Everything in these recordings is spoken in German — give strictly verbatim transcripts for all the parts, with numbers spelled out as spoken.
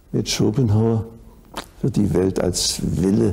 Mit Schopenhauer wird die Welt als Wille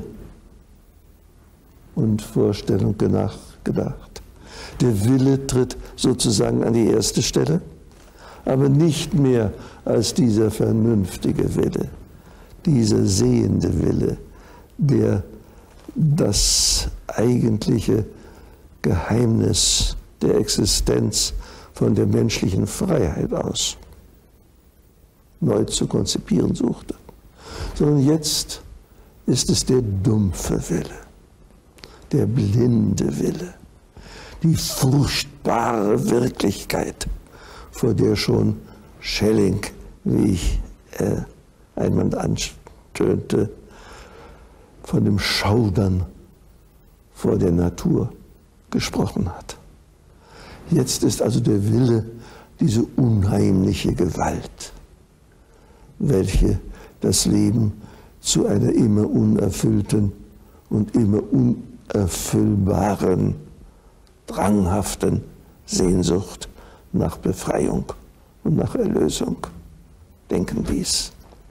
und Vorstellung gedacht. Der Wille tritt sozusagen an die erste Stelle, aber nicht mehr als dieser vernünftige Wille, dieser sehende Wille, der das eigentliche Geheimnis der Existenz von der menschlichen Freiheit aus neu zu konzipieren suchte. Sondern jetzt ist es der dumpfe Wille, der blinde Wille, die furchtbare Wirklichkeit, vor der schon Schelling, wie ich äh, einmal antönte, von dem Schaudern vor der Natur gesprochen hat. Jetzt ist also der Wille diese unheimliche Gewalt, welche das Leben zu einer immer unerfüllten und immer unerfüllbaren, dranghaften Sehnsucht nach Befreiung und nach Erlösung denken ließ.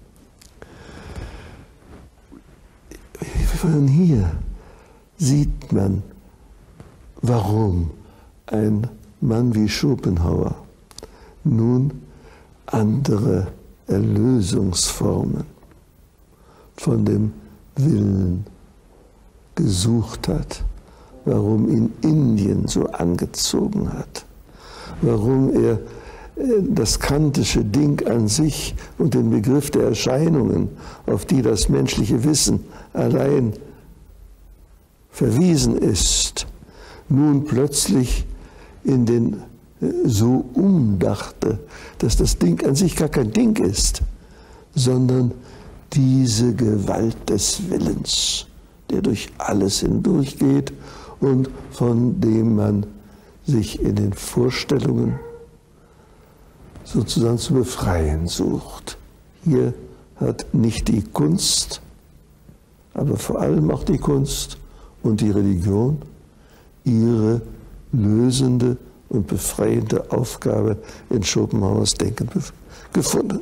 Von hier sieht man, warum ein Mann wie Schopenhauer nun andere Erlösungsformen von dem Willen gesucht hat, warum ihn Indien so angezogen hat, warum er das kantische Ding an sich und den Begriff der Erscheinungen, auf die das menschliche Wissen allein verwiesen ist, nun plötzlich in den so umdachte, dass das Ding an sich gar kein Ding ist, sondern diese Gewalt des Willens, der durch alles hindurchgeht und von dem man sich in den Vorstellungen sozusagen zu befreien sucht. Hier hat nicht die Kunst, aber vor allem auch die Kunst und die Religion ihre lösende und befreiende Aufgabe in Schopenhauers Denken gefunden.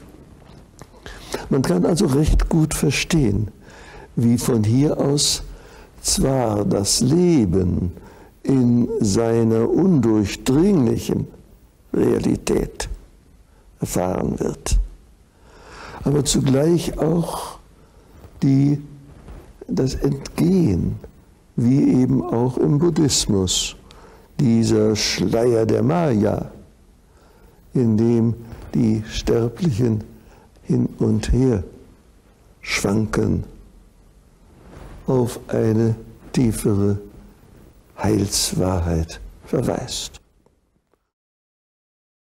Man kann also recht gut verstehen, wie von hier aus zwar das Leben in seiner undurchdringlichen Realität erfahren wird, aber zugleich auch die, das Entgehen, wie eben auch im Buddhismus, dieser Schleier der Maya, in dem die Sterblichen hin und her schwanken, auf eine tiefere Heilswahrheit verweist.